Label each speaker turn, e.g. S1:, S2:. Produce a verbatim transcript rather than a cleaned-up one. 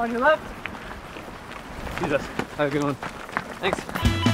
S1: On your left.
S2: Jesus. Have a good one. Thanks.